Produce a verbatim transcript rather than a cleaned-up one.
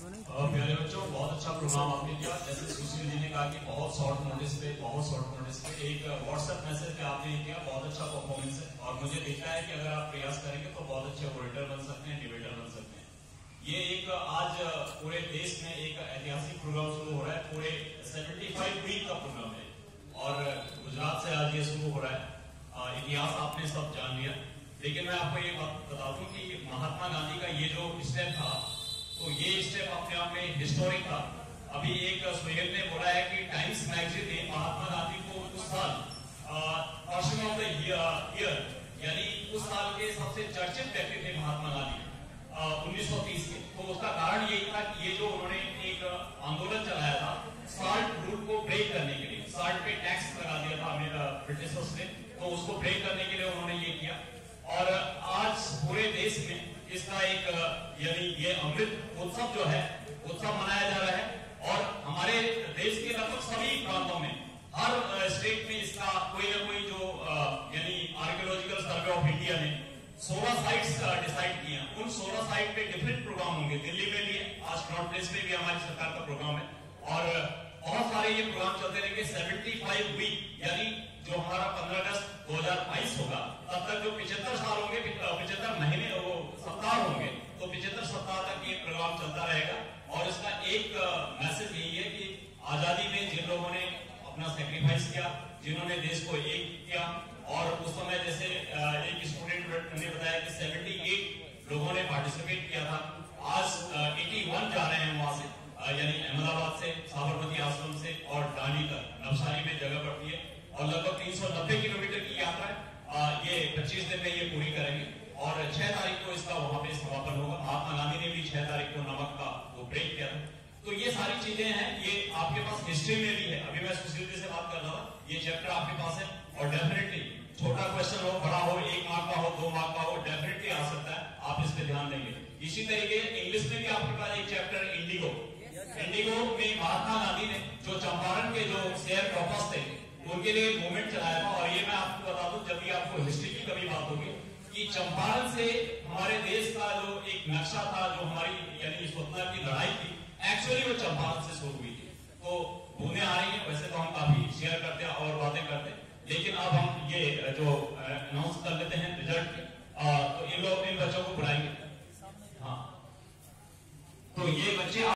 प्यारे बच्चों, बहुत अच्छा प्रोग्राम आपने किया। जैसे सुशील जी ने कहा कि बहुत शॉर्ट नोटिस पे बहुत शॉर्ट नोटिस पे एक व्हाट्सएप मैसेज पे आपने किया, बहुत अच्छा परफॉर्मेंस है। और मुझे दिखता है कि अगर आप प्रयास करेंगे तो बहुत अच्छे ओरेटर बन सकते हैं, डिबेटर बन सकते हैं। ये एक आज पूरे देश में एक ऐतिहासिक प्रोग्राम शुरू हो रहा है, पूरे पचहत्तर वीक का प्रोग्राम है और गुजरात से आज ये शुरू हो रहा है। इतिहास आपने सब जान लिया, लेकिन मैं आपको ये बात बता दूं कि महात्मा गांधी का ये जो स्टेप था, तो ये स्टेप अपने आप में हिस्टोरिक था। अभी एक सुहेल ने बोला है कि टाइम्स मैगजीन ने महात्मा गांधी को उस साल पर्सन ऑफ द ईयर यानी उस साल के सबसे चर्चित व्यक्ति थे महात्मा गांधी उन्नीस सौ तीस के। तो उसका कारण यही था कि ये जो उन्होंने एक आंदोलन चलाया था साल्ट रूल को ब्रेक करने के लिए, साल्ट पे टैक्स लगा दिया था ब्रिटिशर्स ने, तो उसको ब्रेक करने के लिए उन्होंने ये किया। और आज पूरे देश में इसका एक यानी ये अमृत उत्सव जो है उत्सव मनाया जा रहा है और हमारे देश के लगभग सभी प्रांतों में हर स्टेट में इसका कोई ना कोई जो यानी आर्कियोलॉजिकल सर्वे ऑफ इंडिया ने सोलह साइट्स डिसाइड किए हैं। उन सोलह साइट पे डिफरेंट प्रोग्राम होंगे। दिल्ली में भी है, आज नॉर्थ प्लेस में भी हमारी सरकार का प्रोग्राम है और बहुत सारे ये प्रोग्राम चलते रहेंगे। पचहत्तर वीक यानी जो हमारा पंद्रह अगस्त दो हजार बाईस होगा तब तक जो पिछहत्तर साल होंगे, पिछहत्तर महीने वो सप्ताह होंगे, तो पिछहत्तर सप्ताह तक ये प्रोग्राम चलता रहेगा। और इसका एक मैसेज यही है कि आजादी में जिन लोगों ने अपना सेक्रीफाइस किया, जिन्होंने देश को एक किया, और उस समय जैसे एक स्टूडेंट ने बताया कि अठहत्तर लोगों ने पार्टिसिपेट किया था। आज इक्यासी जा रहे हैं वहां से, यानी अहमदाबाद से, साबरमती आश्रम से और दांडी तक नवसारी में जगह पड़ती है और लगभग तीन सौ नब्बे किलोमीटर की यात्रा है। ये पच्चीस दिन में ये पूरी करेंगे और छह तारीख को इसका वहां पे समापन होगा। महात्मा गांधी ने भी छह तारीख को नमक का वो ब्रेक किया था। तो ये सारी चीजें हैं, ये आपके पास हिस्ट्री में भी है। अभी मैं सुशील जी से बात कर रहा था, ये चैप्टर आपके पास है और डेफिनेटली छोटा क्वेश्चन हो, बड़ा हो, एक मार्क का हो, दो मार्क का हो, डेफिनेटली आ सकता है। आप इस पे ध्यान देंगे। इसी तरीके इंग्लिश में भी आपके पास एक चैप्टर इंडिगो इंडिगो में महात्मा गांधी ने जो चंपारण के जो शेयर क्रॉपर्स थे उनके लिए मूवमेंट चलाया था। और ये मैं आपको बता दूं, जब भी आपको हिस्ट्री की कभी बात होगी कि चंपारण से हमारे देश का जो एक नक्शा था, जो हमारी यानी स्वतंत्रता की लड़ाई थी, एक्चुअली वो चंपारण से शुरू हुई थी। तो बूंदें आ रही है, वैसे तो हम काफी शेयर करते हैं और बातें करते हैं, लेकिन अब हम ये जो अनाउंस कर लेते हैं रिजल्ट, तो इन लोग इन बच्चों को बुलाएंगे।